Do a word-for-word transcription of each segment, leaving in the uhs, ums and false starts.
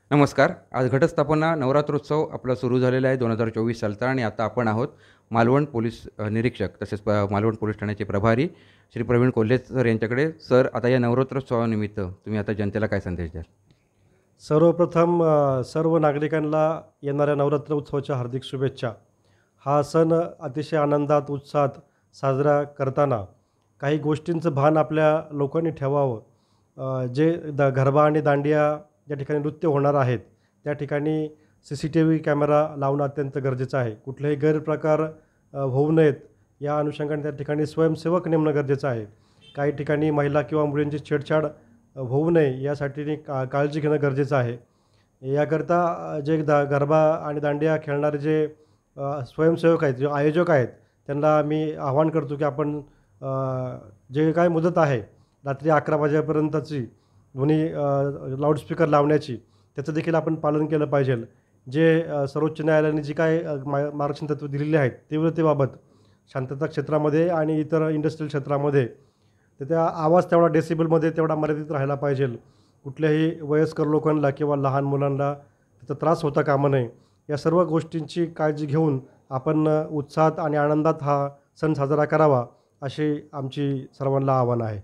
नमस्कार. आज घटस्थापना नवरात्रोत्सव आपला सुरू झालेला आहे दोन हजार चोवीस सालचा आणि आता आपण आहोत मालवण पोलीस अ, निरीक्षक तसेच प मालवण पोलीस ठाण्याचे प्रभारी श्री प्रवीण कोल्हे सर यांच्याकडे. सर, आता या नवरात्रोत्सवानिमित्त तुम्ही आता जनतेला काय संदेश द्याल? सर्वप्रथम अ, सर्व नागरिकांना येणाऱ्या नवरात्र उत्सवाच्या हार्दिक शुभेच्छा. हा सण अतिशय आनंदात, उत्साहात साजरा करताना काही गोष्टींचं भान आपल्या लोकांनी ठेवावं. अ, जे द गरबा आणि दांडिया ज्या ठिकाणी नृत्य होणार आहेत, त्या ठिकाणी C C T V camera लावणं अत्यंत गरजेचं आहे. कुठलेही गैरप्रकार अ, होऊ नयेत या अनुषंगाने त्या ठिकाणी स्वयंसेवक नेमणं गरजेचं आहे. काही ठिकाणी महिला किंवा मुलींची छेडछाड अ, होऊ नये यासाठी का काळजी घेणं गरजेचं आहे. याकरता अ, जे द गरबा आणि दांडिया खेळणारे जे अ, स्वयंसेवक आहेत, जे आयोजक आहेत, त्यांना मी आवाहन करतो की आपण अ, जे काही मुदत आहे रात्री अकरा वाजेपर्यंतची ध्वनी अ, लाऊडस्पीकर लावण्याची, त्याचं देखील आपण पालन केलं पाहिजे. जे अ, सर्वोच्च न्यायालयाने जी काही अ, मा मार्गदर्शन तत्त्वे दिलेली आहेत तीव्रतेबाबत शांतता क्षेत्रामध्ये आणि इतर इंडस्ट्रियल क्षेत्रामध्ये, तर त्या आवाज तेवढा डेसिबलमध्ये तेवढा मर्यादित राहायला पाहिजे. कुठल्याही वयस्कर लोकांना किंवा लहान मुलांना त्याचा त्रास होता कामा नये. या सर्व गोष्टींची काळजी घेऊन आपण अ, उत्साहात आणि आनंदात हा सण साजरा करावा, अशी आमची सर्वांना आव्हान आहे.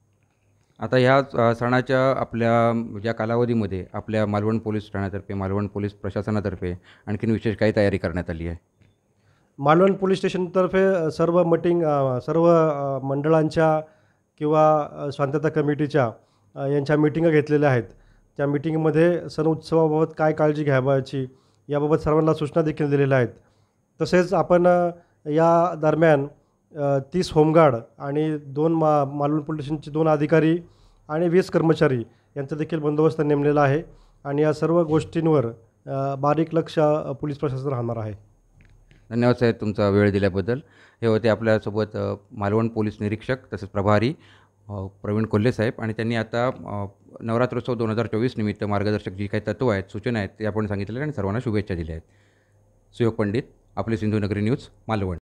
आता ह्या अ, सणाच्या आपल्या ज्या कालावधीमध्ये आपल्या मालवण पोलीस ठाण्यातर्फे, मालवण पोलीस प्रशासनातर्फे आणखीन विशेष काही तयारी करण्यात आली आहे? मालवण पोलीस स्टेशनतर्फे अ, सर्व मीटिंग अ, सर्व अ, मंडळांच्या किंवा अ, शांतता कमिटीच्या अ, यांच्या मीटिंगा घेतलेल्या आहेत. त्या मीटिंगमध्ये सण उत्सवाबाबत काय काळजी घ्यावयाची याबाबत सर्वांना सूचना देखील दिलेल्या आहेत. तसेच आपण अ, या दरम्यान अ, तीस होमगार्ड आणि दोन मा मालवण पोलीस स्टेशनचे दोन अधिकारी आणि वीस कर्मचारी यांचा देखील बंदोबस्त नेमलेला आहे आणि या सर्व गोष्टींवर अ, बारीक लक्ष अ, पोलीस प्रशासन राहणार आहे. धन्यवाद साहेब, तुमचा वेळ दिल्याबद्दल. हे होते आपल्यासोबत अ, मालवण पोलीस निरीक्षक तसेच प्रभारी अ, प्रवीण कोल्हे साहेब, आणि त्यांनी आता अ, नवरात्रोत्सव दोन हजार चोवीस निमित्त मार्गदर्शक जी काही तत्त्व आहेत, सूचना आहेत, ते आपण सांगितलेल्या आणि सर्वांना शुभेच्छा दिल्या आहेत. सुयोग पंडित, आपली सिंधुनगरी न्यूज, मालवण.